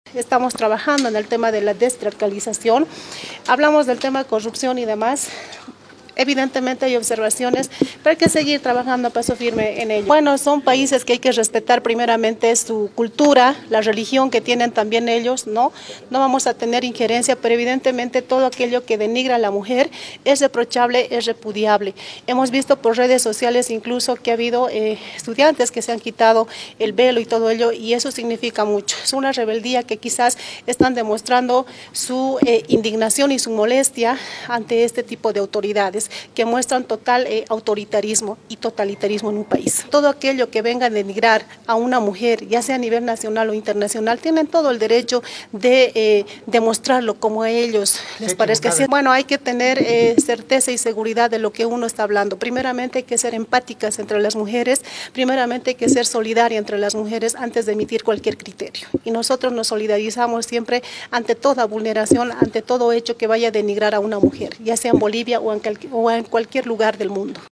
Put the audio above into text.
Estamos trabajando en el tema de la desradicalización, hablamos del tema de corrupción y demás. Evidentemente hay observaciones, pero hay que seguir trabajando a paso firme en ello. Bueno, son países que hay que respetar primeramente su cultura, la religión que tienen también ellos, ¿no? No vamos a tener injerencia, pero evidentemente todo aquello que denigra a la mujer es reprochable, es repudiable. Hemos visto por redes sociales incluso que ha habido estudiantes que se han quitado el velo y todo ello, y eso significa mucho. Es una rebeldía que quizás están demostrando su indignación y su molestia ante este tipo de autoridades que muestran total autoritarismo y totalitarismo en un país. Todo aquello que venga a denigrar a una mujer, ya sea a nivel nacional o internacional, tienen todo el derecho de demostrarlo como a ellos les parezca. Bueno, hay que tener certeza y seguridad de lo que uno está hablando. Primeramente hay que ser empáticas entre las mujeres, primeramente hay que ser solidaria entre las mujeres antes de emitir cualquier criterio. Y nosotros nos solidarizamos siempre ante toda vulneración, ante todo hecho que vaya a denigrar a una mujer, ya sea en Bolivia o en cualquier lugar del mundo.